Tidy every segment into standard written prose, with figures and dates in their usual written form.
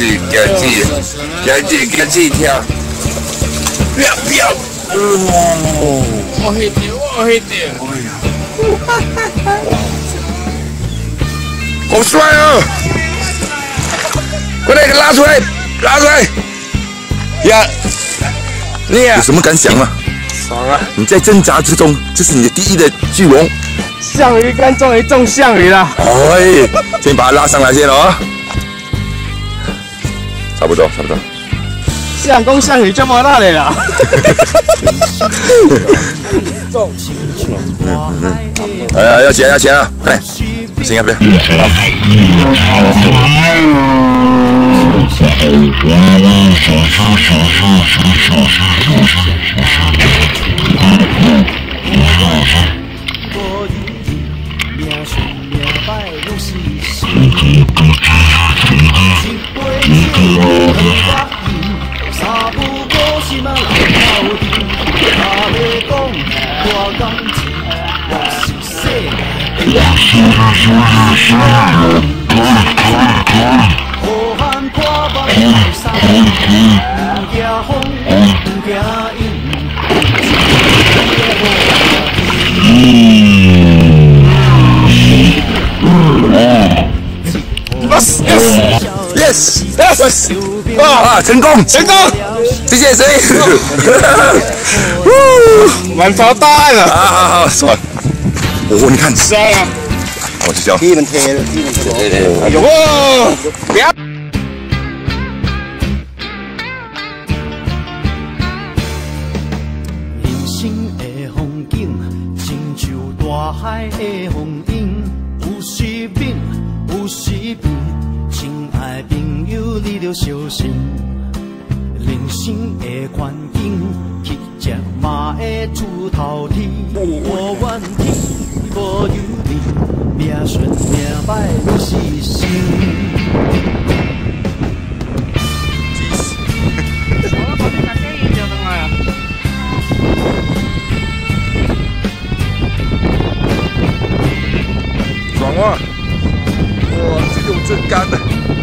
起跳，飙！ 我黑掉， 好帅哦！快点给拉出来！呀，你有什么感想啊？ 爽啊！ 你在挣扎之中，这是你的第一的巨龙。 项鱼竿终于中项鱼了。 哎，先把它拉上来先哦。差不多。 相公项鱼这么大的啦。 要钱啊！快，行啊，不要。Yes！ 啊，成功！谢谢谁？ 满头大汗了。 好，爽！哦，你看， 香啊！ 我去教。 基本贴了，对。 哎呦，不要！ 人生的风景，亲像大海的风涌，有时猛，有时平。亲爱朋友，你着小心。人生的环境，乞食嘛会出头天。无怨天，无尤人，命顺命歹都是生。 爽啊！哇，这个真干的。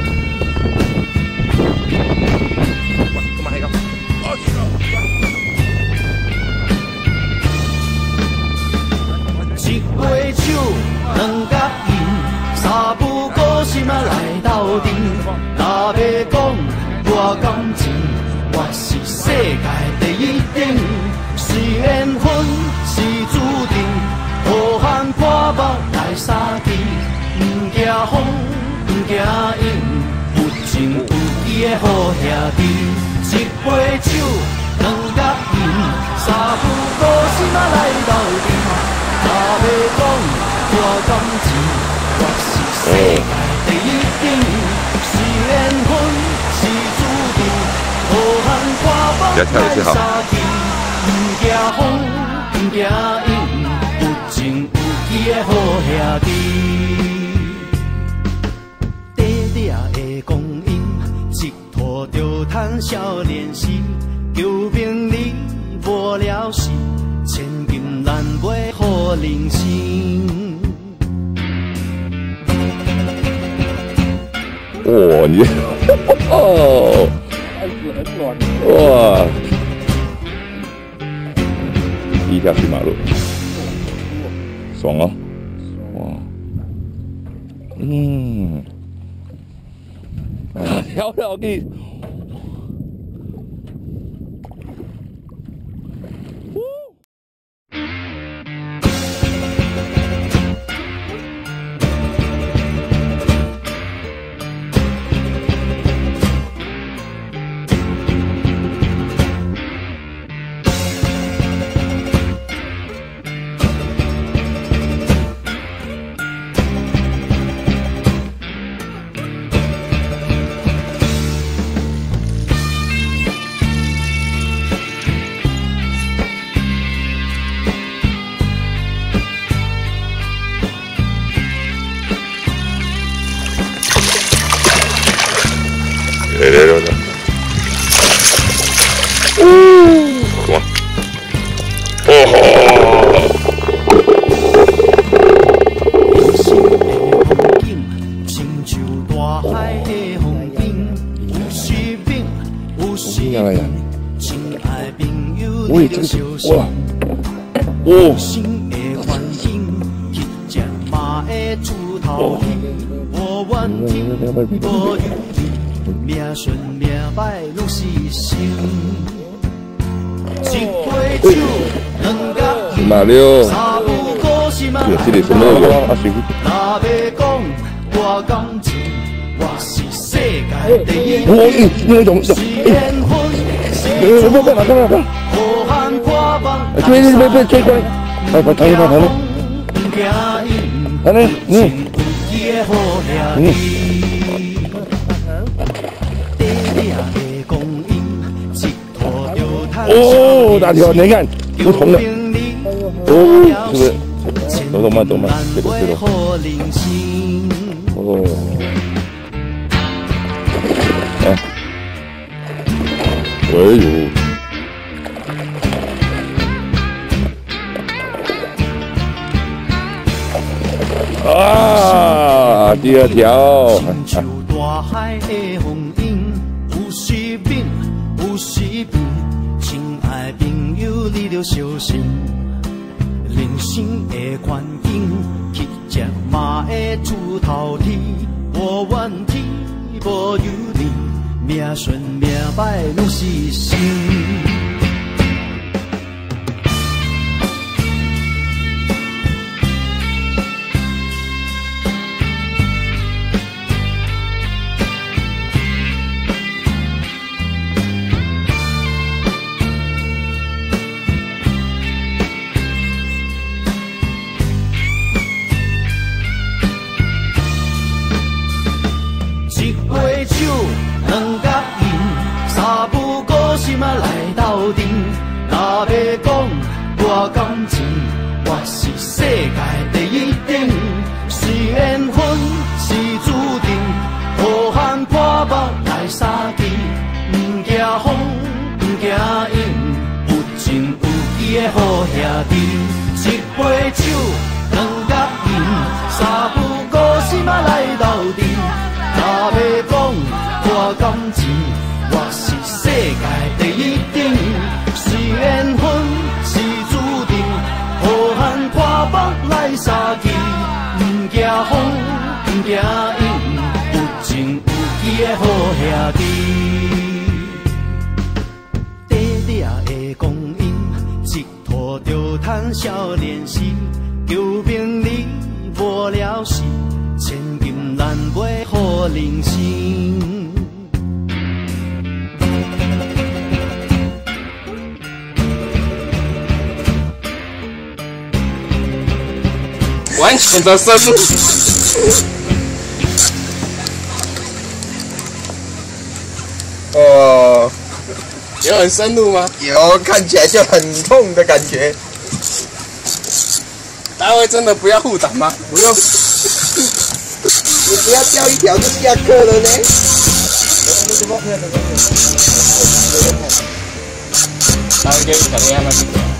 一杯酒，两角银，三不五时嘛来斗阵。若要讲我感情，我是世界第一等。是缘分，是注定，好汉破目来相见。不惊风，不惊影，有情有义的好兄弟。一杯酒，两角银，三不五时嘛来斗阵。若要讲我感情，我是世界第一等。是缘分，是注定，好汉破目来相见。不惊风，不惊影，有情有义的好兄弟。短短的光阴，一拖就趁少年时，求名利无了时。千金难买好人生。 哇，你哦，哇，第一条去马路，爽哦，哇，跳跳的。 下来呀！喂，这个哇，哦， 命顺命歹拢是生，一杯酒两角银，三不五时嘛来斗阵。若要讲我感情，我是世界第一。是缘分，是注定，好汉破梦，来相见。惊因，情有义的好兄弟。 哦，大条，你看不同的，哦，是不是？懂吗？懂吗？这个。哦，哎呦，啊，第二条。 爱朋友，你着小心，人生的环境，乞食嘛会出头天，无怨天，无尤人，命顺命歹拢是生。一杯酒，两角银，三不五时嘛来斗阵。若要讲我感情，我是世界第一等。是缘分，是注定，好汉破目来相见。唔惊风，唔惊影，有情有义的好兄弟。一杯酒，两角银，三不五时嘛来斗阵。 若要讲我感情，我是世界第一等。是缘分，是注定，好汉破目来相见。唔惊风，唔惊影，有情有义的好兄弟。短短的光阴，一拖就趁少年时，求名利无了时。 千金难买好人生。 完全的深入。 哦， 有很深入吗？ 有，看起来就很痛的感觉。 大卫真的不要护胆吗？ 不用。 你不要掉一条就下课了呢。 大卫给你讲一下吗？